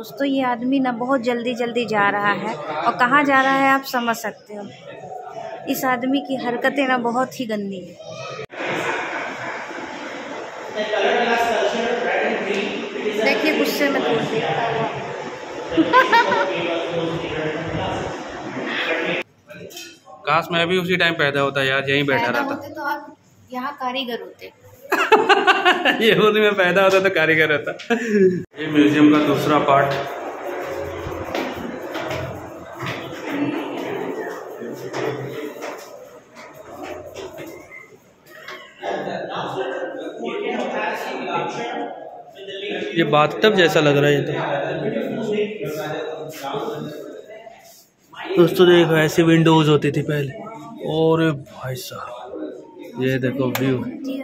दोस्तों ये आदमी ना बहुत जल्दी जल्दी जा रहा है और कहाँ जा रहा है आप समझ सकते हो। इस आदमी की हरकतें ना बहुत ही गंदी है। देखिए गुस्से में तोड़ देता हुआ। काश मैं भी उसी टाइम पैदा होता यार, यहीं बैठा रहता। होते तो आप यहाँ कारीगर होते। ये होने में पैदा होता तो कारीगर रहता। ये म्यूजियम का दूसरा पार्ट। ये बाथटब जैसा लग रहा है ये तो। दोस्तों देखो ऐसी विंडोज होती थी पहले। और भाई साहब ये देखो व्यू।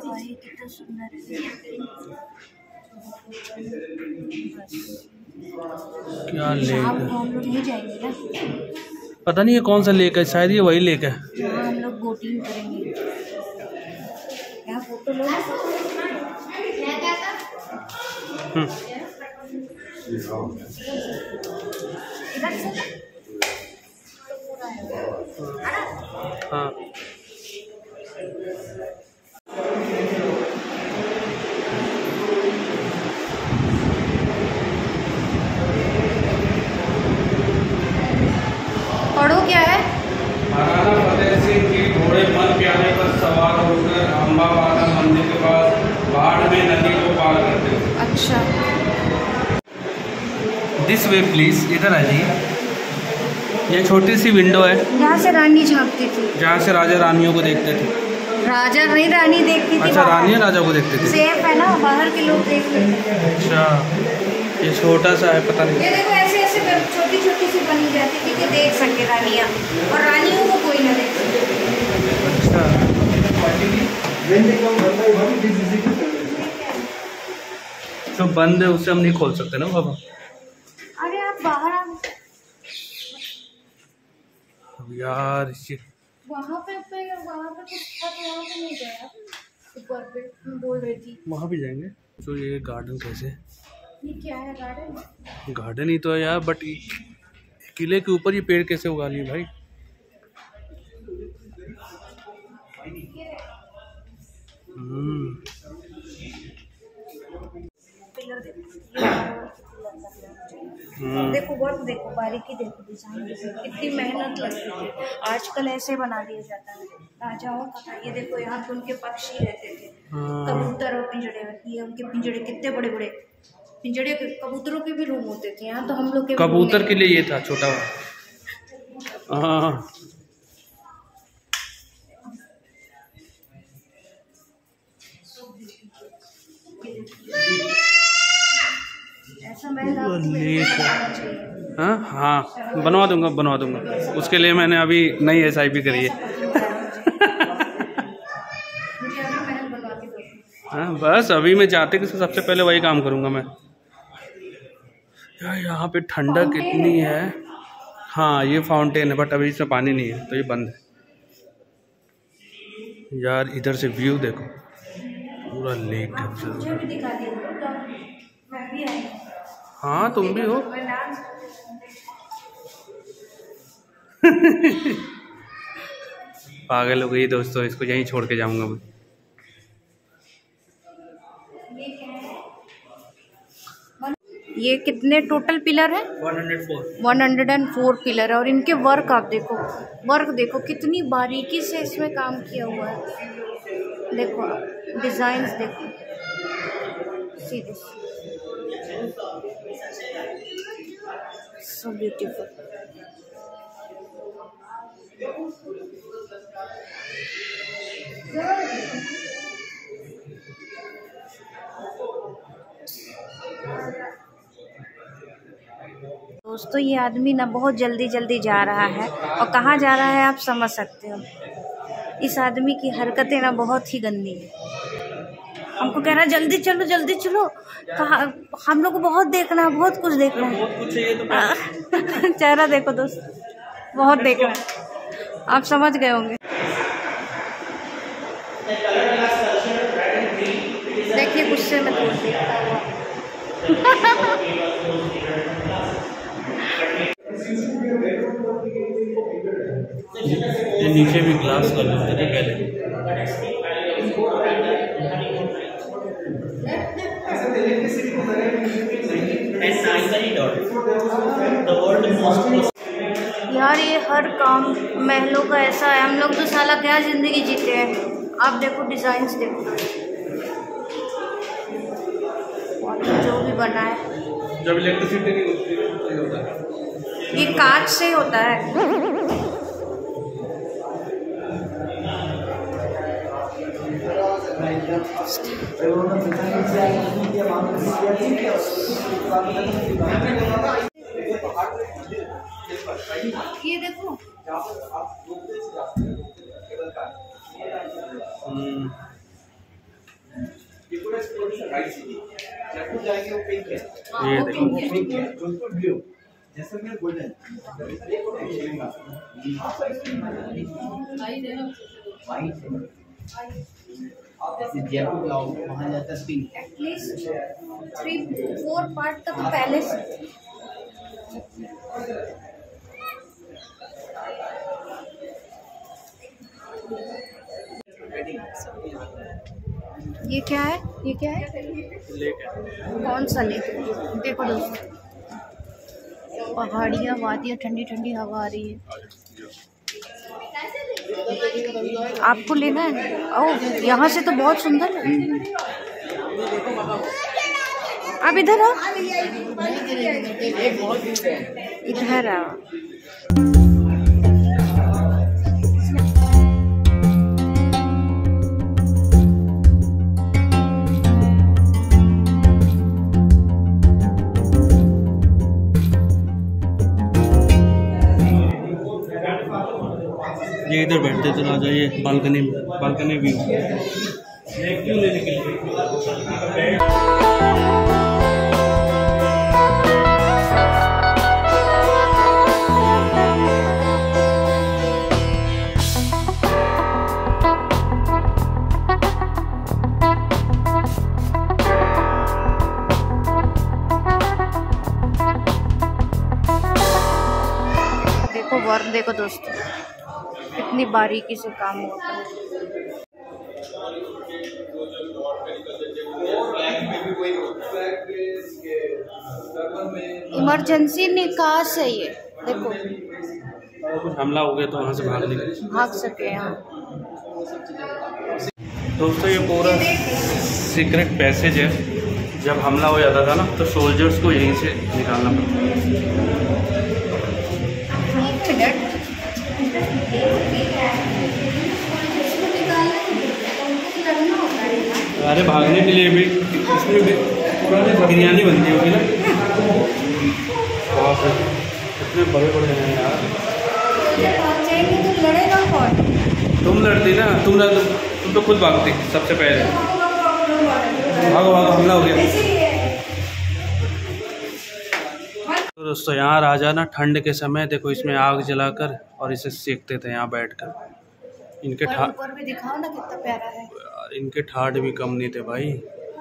क्या लेक है, पता नहीं ये कौन सा लेक है, शायद ये वही लेक है। हम लोग बोटिंग करेंगे। यहाँ फोटो लो। हाँ पढ़ो क्या है? महाराणा फतेह सिंह की घोड़े पर प्याले पर सवार होकर अम्बावाड़ा मंदिर के पास बाढ़ में नदी को पार करते थे। अच्छा दिस वे प्लीज, इधर आ जाइए। ये छोटी सी विंडो है, यहाँ से रानी झांकती थी, जहाँ से राजा रानियों को देखते थे। राजा नहीं रानी देखती थी। अच्छा रानी राजा को देखते थे। सेफ है ना, बाहर के लोग देखते थे। अच्छा ये छोटा सा है, पता नहीं। ये देखो ऐसे ऐसे छोटी छोटी सी बनी जाती थी कि देख सके रानियाँ, और रानियों को कोई ना देख सके। अच्छा जो बंद है उसे हम नहीं खोल सकते ना बाबा। अरे आप बाहर आ यार वहाँ पे कुछ था तो वहाँ पे नहीं गया। ऊपर पे मैं बोल रही थी वहाँ भी जाएंगे। तो ये गार्डन कैसे, ये क्या है? गार्डन गार्डन ही तो है यार, बट किले के ऊपर ये पेड़ कैसे उगा लिए भाई। देखो वर्क देखो, बारीकी देखो, डिजाइन देखो, कितनी मेहनत लगती थी। आजकल ऐसे बना दिया जाता है राजाओं का। ये देखो यहाँ पे उनके पक्षी रहते थे, कबूतर और पिंजड़े। ये उनके पिंजड़े कितने बड़े बड़े पिंजड़े। कबूतरों के भी रूम होते थे यहाँ, तो हम लोग के कबूतर के लिए ये था छोटा वाला। हाँ हाँ बनवा दूंगा। उसके लिए मैंने अभी नई SIP करी है। हाँ बस अभी मैं जाते कि सबसे पहले वही काम करूंगा मैं। यार यहाँ पे ठंडक कितनी है। हाँ ये फाउंटेन है, बट अभी इसमें पानी नहीं है तो ये बंद है। यार इधर से व्यू देखो, पूरा लेक है। हाँ तुम भी हो। पागल हो गई दोस्तों, इसको यहीं छोड़ के जाऊंगा मैं। ये कितने टोटल पिलर है? 104 पिलर है। और इनके वर्क आप देखो, वर्क देखो कितनी बारीकी से इसमें काम किया हुआ है। देखो आप डिजाइन्स देखो, सीधे सो ब्यूटीफुल। दोस्तों ये आदमी ना बहुत जल्दी जल्दी जा रहा है और कहाँ जा रहा है आप समझ सकते हो। इस आदमी की हरकतें ना बहुत ही गंदी है। हमको कह रहा है जल्दी चलो जल्दी चलो। कहाँ, हम लोग को बहुत देखना है, बहुत कुछ देखना है। चेहरा देखो दोस्त, बहुत देखना है, आप समझ गए होंगे। देखिए गुस्से में तोड़ देता हुआ। ये नीचे भी ग्लास कर लेते थे पहले। यार ये हर काम महलों का ऐसा है, हम लोग तो साला क्या जिंदगी जीते हैं। आप देखो डिजाइन्स देखो, और जो भी बना है जब इलेक्ट्रिसिटी नहीं होता है, ये कांच से होता है। ये देखो ये देखो एटलीस्ट 3-4 पार्ट तक पहले से। ये क्या है? ये क्या है? लेक है। कौन सा लेक? देखो दोस्तों, पहाड़ियाँ, वादियाँ, ठंडी ठंडी हवा आ रही है। आपको लेना है? ओह, यहाँ से तो बहुत सुंदर है। आप इधर आओ, इधर आओ। ये इधर बैठते तो राजा, ये बालकनी व्यू क्यों लेने के लिए। देखो वर्क देखो दोस्तों, इतनी बारीकी से काम होता है। इमरजेंसी निकास है ये, देखो कुछ हमला हो गया तो वहाँ से भाग सके यहाँ। दोस्तों ये पूरा सीक्रेट पैसेज है, जब हमला हो जाता था ना तो सोल्जर्स को यहीं से निकालना पड़ता। अरे भागने के लिए भी इसमें भी बिरयानी बनती होगी ना। बहुत इतने बड़े बड़े हैं यार। तो लड़ेगा कौन? तुम लड़ती ना, तुम तो खुद भागती सबसे पहले। भागो भागो, हमला हो गया। तो दोस्तों यहाँ राजा ना ठंड के समय देखो इसमें आग जलाकर और इसे सेकते थे यहाँ बैठकर। इनके ऊपर भी दिखाओ ना कितना प्यारा है। इनके ठाठ भी कम नहीं थे भाई।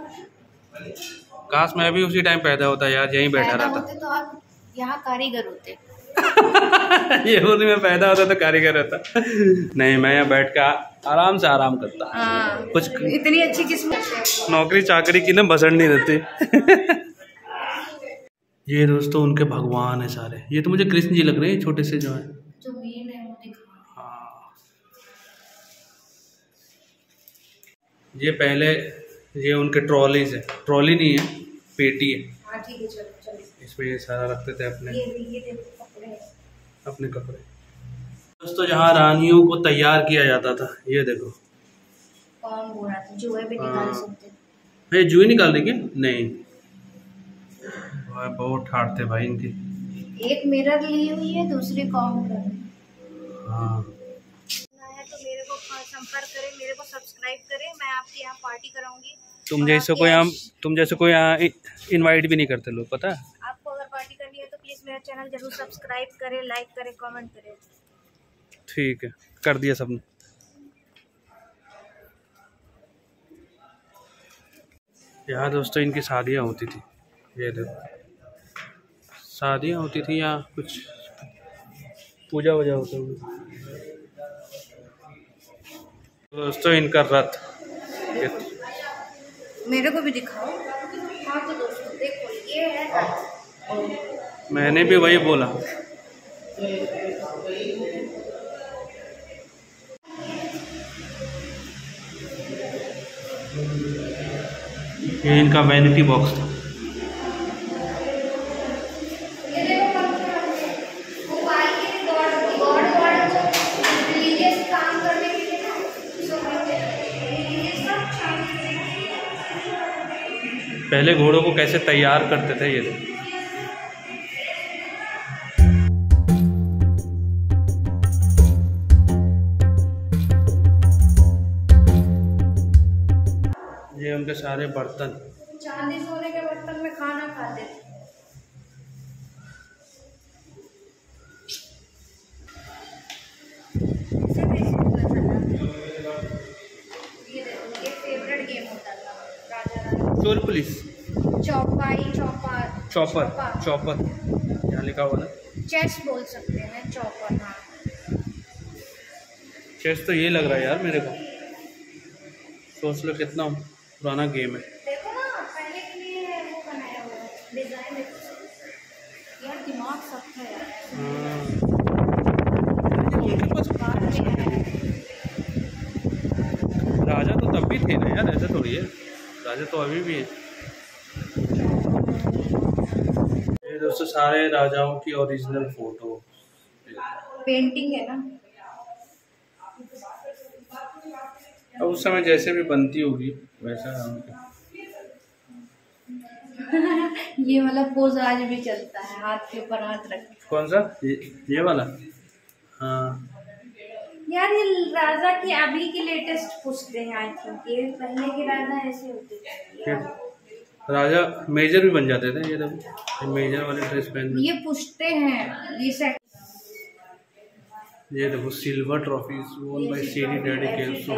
काश मैं भी उसी टाइम पैदा होता यार, यहीं बैठा रहता। तो आप यहाँ कारीगर होते। ये होने में पैदा होता तो कारीगर रहता। नहीं, मैं यहाँ बैठ कर आराम से आराम करता। कुछ इतनी अच्छी किस्मत। नौकरी चाकरी की ना बसड़ नहीं रहती। ये दोस्तों उनके भगवान है सारे। ये तो मुझे कृष्ण जी लग रहे हैं, छोटे से जो है। जो मेन है वो दिखा। हाँ, ये पहले ये उनके ट्रॉलीज है। ट्रॉली नहीं है, पेटी है। हाँ ठीक है, चलो चलो। इसमें ये सारा रखते थे अपने ये देखो कपड़े, अपने कपड़े। दोस्तों जहाँ रानियों को तैयार किया जाता था, ये देखो। कौन बोल रहा था? जुए भी निकाल सकते। भाई जुए निकाल देंगे? नहीं भाई, बहुत ठाट थे भाई इनके। एक मिरर ली हुई है, दूसरी काउंटर। हाँ, तो मेरे को संपर्क करें, मेरे को सब्सक्राइब करें, मैं आपके यहाँ पार्टी कराऊंगी। तुम जैसे कोई यहाँ इनवाइट भी नहीं करते लोग, पता है। आपको अगर पार्टी करनी है तो प्लीज मेरा चैनल जरूर सब्सक्राइब करें, लाइक करें, कमेंट करें। ठीक है, कर दिया सबने। यहाँ दोस्तों इनकी शादियाँ होती थी। ये देखो शादियाँ होती थी यहाँ, कुछ पूजा वूजा होता है। दोस्तों इनका रथ मेरे को भी दिखाओ। हाँ तो दोस्तों देखो ये है रथ। मैंने भी वही बोला। ये इनका वैनिटी बॉक्स था। पहले घोड़ों को कैसे तैयार करते थे ये लोग। ये उनके सारे बर्तन, चांदी सोने के बर्तन में खाना खाते थे। ये फेवरेट गेम होता था राजा रानी। चोर पुलिस, चौपाई, चॉपर, चॉपर यहाँ लिखा हुआ ना। चेस बोल सकते हैं, चौपर। हाँ चेस तो ये लग रहा है यार मेरे को। सोच लो कितना पुराना गेम है। देखो ना पहले के लिए वो बनाया हुआ है डिजाइन। यार दिमाग सब था यार। उनके पास राजा तो तब भी थे ना यार, ऐसा थोड़ी है। राजा तो अभी भी है। ये दोस्तों सारे राजाओं की ओरिजिनल फोटो, पेंटिंग है ना। अब उस समय जैसे भी बनती होगी वैसा। ये वाला पोज आज भी चलता है, हाथ के ऊपर हाथ रख। कौन सा? ये वाला? हाँ यार ये राजा की अभी की लेटेस्ट पूछते हैं आई थिंक। ये पहले के राजा ऐसे होते थे। राजा मेजर भी बन जाते थे। ये देखो मेजर वाले ड्रेस पहन। ये पूछते हैं ये सेट। ये देखो सिल्वर ट्रॉफीज वोन बाय सीरी डैडी केल्सो,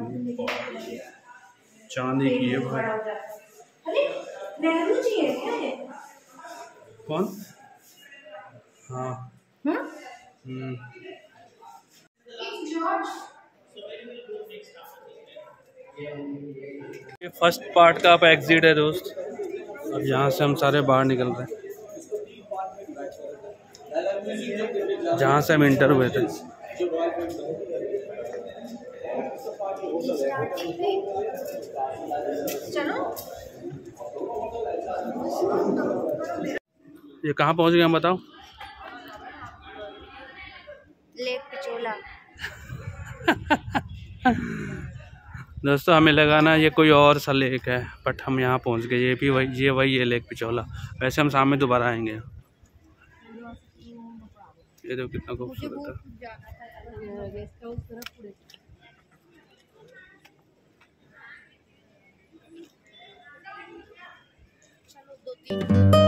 चांदी की है भाई। अरे नेहरू जी है क्या ये? कौन? हाँ ये फर्स्ट पार्ट का अब एग्जिट है दोस्त। अब यहाँ से हम सारे बाहर निकल रहे हैं जहाँ से हम इंटर हुए थे। चलो ये कहाँ पहुँच गए हम बताओ? लेक पिचोला। दोस्तों हमें लगा ना ये कोई और सा लेक है, बट हम यहाँ पहुँच गए। ये भी वही, ये वही है लेक पिचोला। वैसे हम सामने दोबारा आएंगे। ये देखो कितना खूबसूरत है।